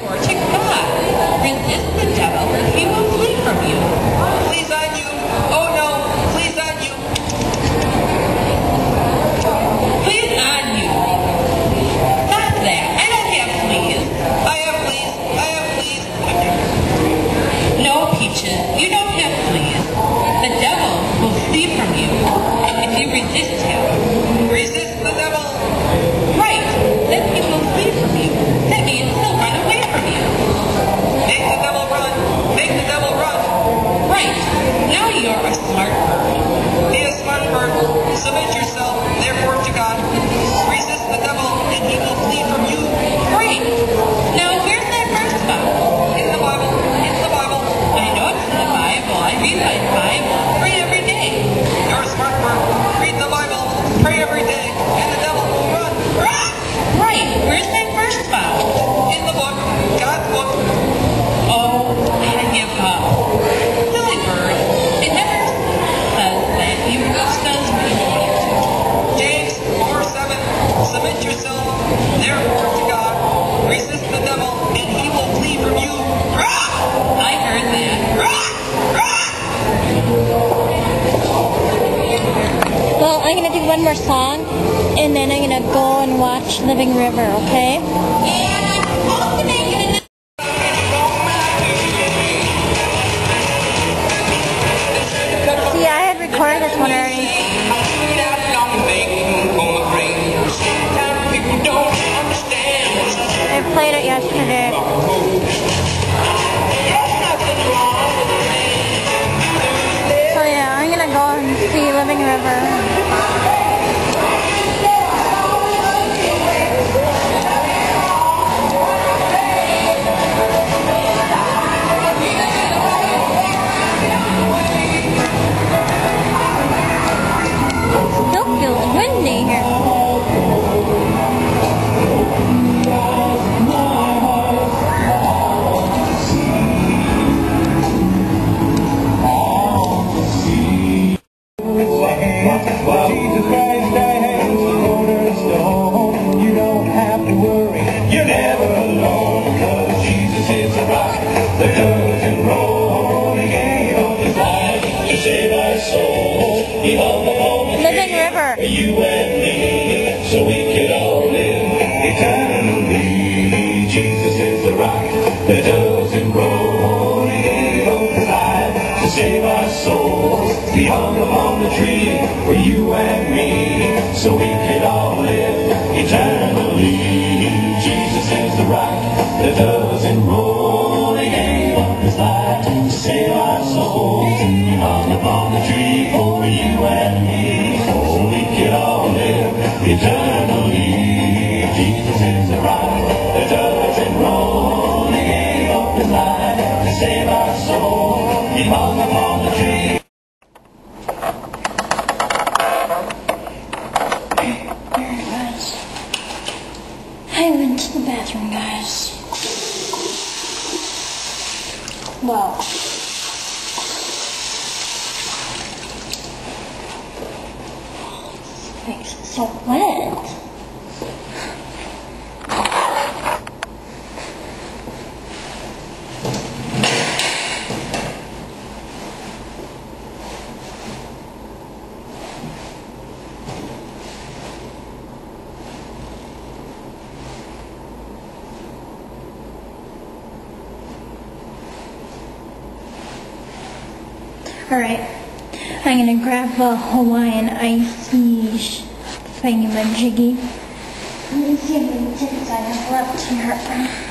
therefore to God. Resist the devil, and he will flee from you. Please on you. Oh no, please on you. Please on you. Stop that. I don't have please. I have please. I have please. No, Peaches, you don't have please. The devil will flee from you if you resist him. Resist the devil. Right, then he will flee from you. That means he'll run away from you. Make the devil run. Make the devil run. Right, now you're a smart bird. Be a smart bird. Submit yourself, therefore, to God. Resist the devil, and he will flee from you. Great. Now where's that verse found? In the Bible. In the Bible. I know it's in the Bible. I read my Bible. Pray every day. You're a smart bird. Read the Bible. Pray every day, and the devil will run. Run! Right, where's that verse found? In the book. God's book. Oh, I give up. Silly bird. It never says that. You says what you want it to. James 4:7. Submit yourself, therefore, to God. Resist the devil, and he will flee from you. Run! I heard that. Run! Run! Well, I'm going to do one more song, and then I'm going to go and watch Living River, okay? And I'm supposed to make it in the See, I had recorded this one already. I played it yesterday. So yeah, I'm going to go and see Living River. Still feels windy here. Jesus Christ, I have the cornerstone. You don't have to worry, you're never alone. Cause Jesus is the rock that doesn't roll. He gave up his life to save our soul. He hung upon the Living River. for you and me, so we could all live eternally. Jesus is the rock that doesn't roll. He gave up his life to save our souls. He hung upon the tree for you and me, so we could all live eternally. Jesus is the rock that doesn't roll. He gave up his life to save our souls. He hung upon the tree for you and me, so we could all live eternally. Jesus is the rock that doesn't roll. He gave up his life to save our souls. He hung upon the tree. I went to the bathroom, guys. Well, this face is so wet. Alright, I'm gonna grab a Hawaiian icy thingamajiggy. Let me see how many tickets I have left here.